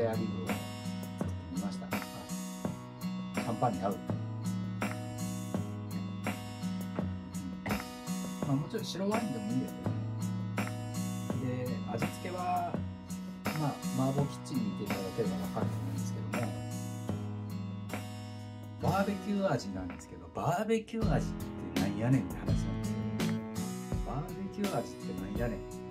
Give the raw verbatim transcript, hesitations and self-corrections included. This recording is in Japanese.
ペアリブを作ってみました。シャンパンに合う。まあ、もちろん白ワインでもいいんですけどね。で、味付けはまあ麻婆キッチンに見ていただければ分かると思うんですけども、バーベキュー味なんですけど、バーベキュー味ってなんやねんって話なんですよ。バーベキュー味ってなんやねん。